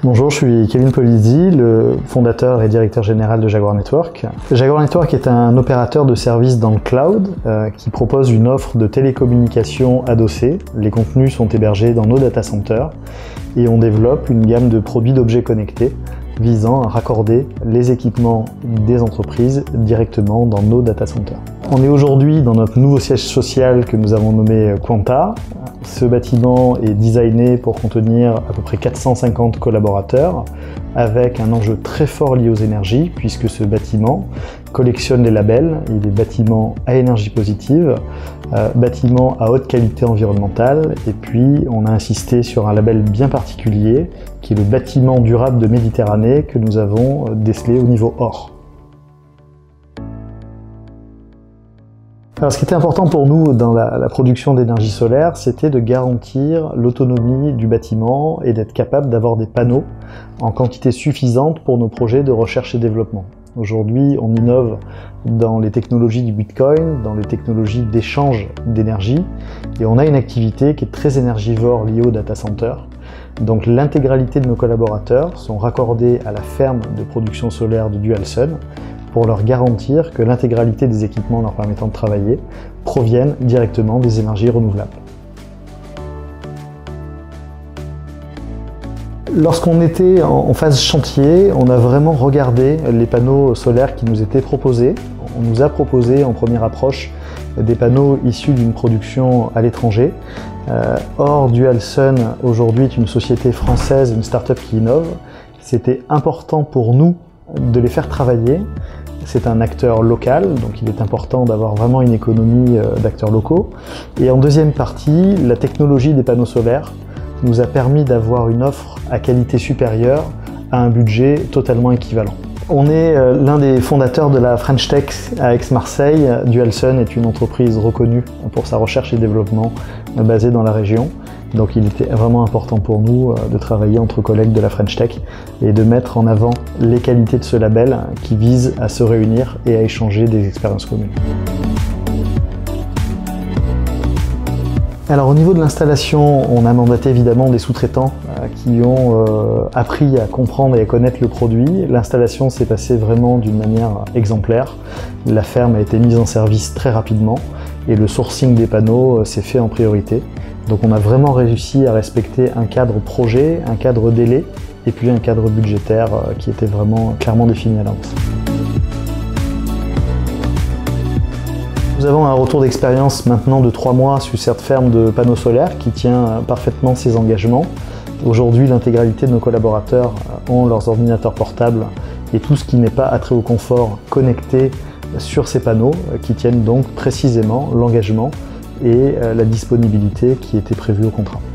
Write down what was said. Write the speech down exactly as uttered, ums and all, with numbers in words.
Bonjour, je suis Kevin Polizzi, le fondateur et directeur général de Jaguar Network. Jaguar Network est un opérateur de services dans le cloud euh, qui propose une offre de télécommunications adossée. Les contenus sont hébergés dans nos data centers et on développe une gamme de produits d'objets connectés visant à raccorder les équipements des entreprises directement dans nos data centers. On est aujourd'hui dans notre nouveau siège social que nous avons nommé Quanta. Ce bâtiment est designé pour contenir à peu près quatre cent cinquante collaborateurs avec un enjeu très fort lié aux énergies puisque ce bâtiment collectionne les labels. Il est bâtiment à énergie positive, euh, bâtiment à haute qualité environnementale et puis on a insisté sur un label bien particulier qui est le bâtiment durable de Méditerranée que nous avons décelé au niveau or. Alors, ce qui était important pour nous dans la, la production d'énergie solaire, c'était de garantir l'autonomie du bâtiment et d'être capable d'avoir des panneaux en quantité suffisante pour nos projets de recherche et développement. Aujourd'hui, on innove dans les technologies du Bitcoin, dans les technologies d'échange d'énergie, et on a une activité qui est très énergivore liée au data center. Donc l'intégralité de nos collaborateurs sont raccordés à la ferme de production solaire de Dualsun pour leur garantir que l'intégralité des équipements leur permettant de travailler proviennent directement des énergies renouvelables. Lorsqu'on était en phase chantier, on a vraiment regardé les panneaux solaires qui nous étaient proposés. On nous a proposé en première approche des panneaux issus d'une production à l'étranger. Euh, or, Dualsun aujourd'hui est une société française, une start-up qui innove. C'était important pour nous de les faire travailler. C'est un acteur local, donc il est important d'avoir vraiment une économie d'acteurs locaux. Et en deuxième partie, la technologie des panneaux solaires nous a permis d'avoir une offre à qualité supérieure à un budget totalement équivalent. On est l'un des fondateurs de la French Tech à Aix-Marseille. Dualsun est une entreprise reconnue pour sa recherche et développement basée dans la région. Donc il était vraiment important pour nous de travailler entre collègues de la French Tech et de mettre en avant les qualités de ce label qui vise à se réunir et à échanger des expériences communes. Alors au niveau de l'installation, on a mandaté évidemment des sous-traitants qui ont euh, appris à comprendre et à connaître le produit. L'installation s'est passée vraiment d'une manière exemplaire. La ferme a été mise en service très rapidement et le sourcing des panneaux s'est fait en priorité. Donc on a vraiment réussi à respecter un cadre projet, un cadre délai et puis un cadre budgétaire qui était vraiment clairement défini à l'avance. Nous avons un retour d'expérience maintenant de trois mois sur cette ferme de panneaux solaires qui tient parfaitement ses engagements. Aujourd'hui, l'intégralité de nos collaborateurs ont leurs ordinateurs portables et tout ce qui n'est pas attrait au confort connecté sur ces panneaux qui tiennent donc précisément l'engagement et la disponibilité qui était prévue au contrat.